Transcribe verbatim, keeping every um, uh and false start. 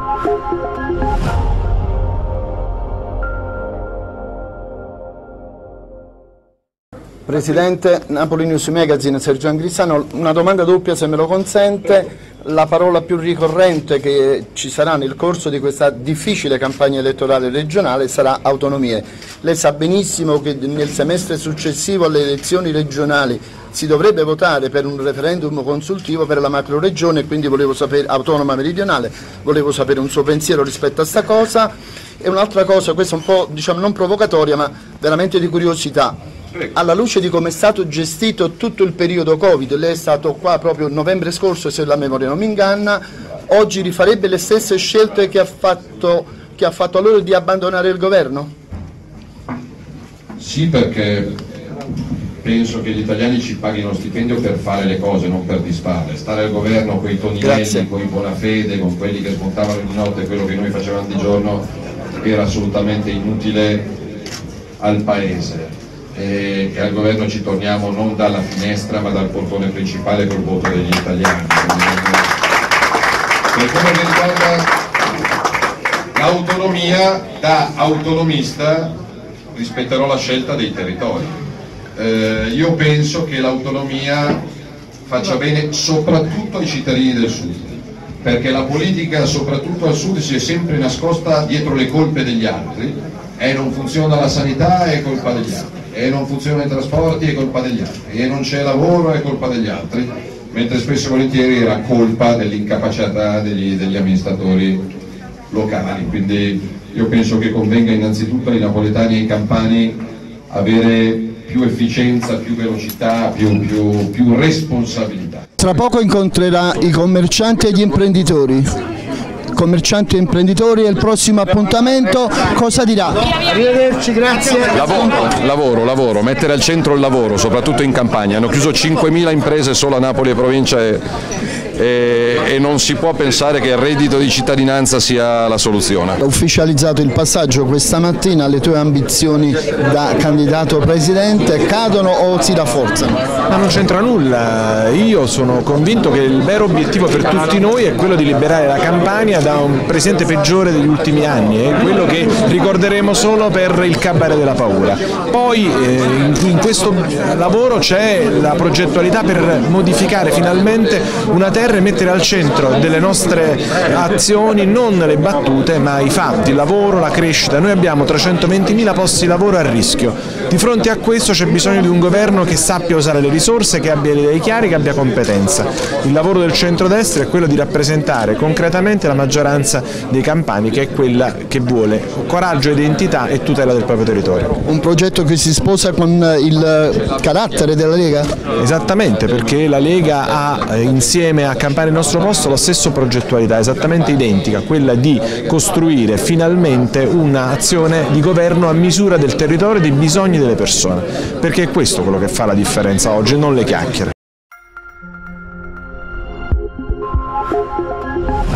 Presidente, Napoli News Magazine, Sergio Angrisano, una domanda doppia se me lo consente. La parola più ricorrente che ci sarà nel corso di questa difficile campagna elettorale regionale sarà autonomie. Lei sa benissimo che nel semestre successivo alle elezioni regionali si dovrebbe votare per un referendum consultivo per la macroregione, quindi volevo sapere, autonoma meridionale, volevo sapere un suo pensiero rispetto a sta cosa. E un'altra cosa, questa un po' diciamo non provocatoria ma veramente di curiosità. Alla luce di come è stato gestito tutto il periodo Covid, lei è stato qua proprio il novembre scorso se la memoria non mi inganna, oggi rifarebbe le stesse scelte che ha fatto, che ha fatto a loro di abbandonare il governo? Sì, perché penso che gli italiani ci paghino stipendio per fare le cose, non per disfarle. Stare al governo con i Toninelli, con i Bonafede, con quelli che smontavano di notte quello che noi facevamo di giorno era assolutamente inutile al Paese. E che al governo ci torniamo non dalla finestra ma dal portone principale col voto degli italiani. Per quello che riguarda l'autonomia, da autonomista rispetterò la scelta dei territori. Eh, io penso che l'autonomia faccia bene soprattutto ai cittadini del sud, perché la politica soprattutto al sud si è sempre nascosta dietro le colpe degli altri, e non funziona la sanità è colpa degli altri, e non funzionano i trasporti è colpa degli altri, e non c'è lavoro è colpa degli altri, mentre spesso e volentieri era colpa dell'incapacità degli, degli amministratori locali. Quindi io penso che convenga innanzitutto ai napoletani e ai campani avere più efficienza, più velocità, più, più, più responsabilità. Tra poco incontrerà i commercianti e gli imprenditori. Commercianti e imprenditori è il prossimo appuntamento, cosa dirà? Arrivederci, grazie. Lavoro, lavoro, lavoro, mettere al centro il lavoro, soprattutto in campagna. Hanno chiuso cinquemila imprese solo a Napoli e provincia e, e, e non si può pensare che il reddito di cittadinanza sia la soluzione. Ho ufficializzato il passaggio questa mattina, le tue ambizioni da candidato presidente cadono o si rafforzano? Ma non c'entra nulla, io sono convinto che il vero obiettivo per tutti noi è quello di liberare la Campania da un presidente peggiore degli ultimi anni, è quello che ricorderemo solo per il cabaret della paura. Poi eh, in questo lavoro c'è la progettualità per modificare finalmente una terra e mettere al centro delle nostre azioni non le battute ma i fatti, il lavoro, la crescita. Noi abbiamo trecentoventimila posti di lavoro a rischio, di fronte a questo c'è bisogno di un governo che sappia usare le risorse, che abbia le idee chiare, che abbia competenza. Il lavoro del centrodestra è quello di rappresentare concretamente la maggioranza dei campani, che è quella che vuole coraggio, identità e tutela del proprio territorio. Un progetto che si sposa con il carattere della Lega? Esattamente, perché la Lega ha insieme a Campania il nostro posto la stessa progettualità, esattamente identica, quella di costruire finalmente un'azione di governo a misura del territorio e dei bisogni delle persone, perché è questo quello che fa la differenza oggi, non le chiacchiere.